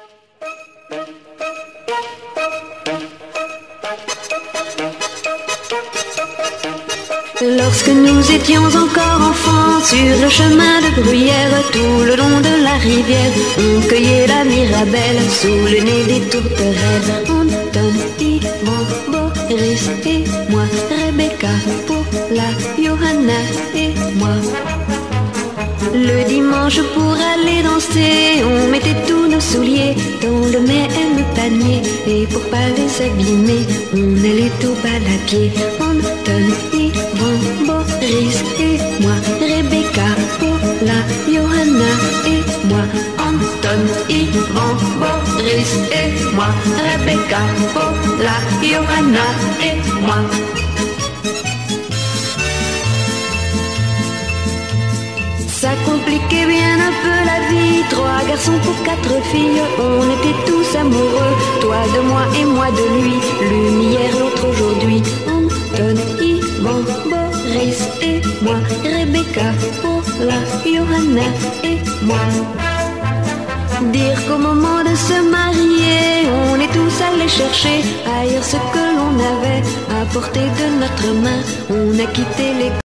Lorsque nous étions encore enfants, sur le chemin de Bruyère, tout le long de la rivière, on cueillait la mirabelle sous le nez des tourterelles. Anton, Yvan, Boris et moi, Rebecca, Paula, Johanna et moi. Le dimanche pour aller danser, on mettait tous nos souliers dans le même panier. Et pour pas les abîmer, on allait au bal à pied. Anton, Yvan, Boris et moi, Rebecca, Paula, Johanna et moi. Anton, Yvan, Boris et moi, Rebecca, Paula, Johanna et moi. Ça compliquait bien un peu la vie, 3 garçons pour 4 filles, on était tous amoureux, toi de moi et moi de lui, l'une hier, l'autre aujourd'hui. Anton, Yvan, Boris et moi, Rebecca, Paula, Johanna et moi. Dire qu'au moment de se marier, on est tous allés chercher ailleurs ce que l'on avait à portée de notre main, on a quitté les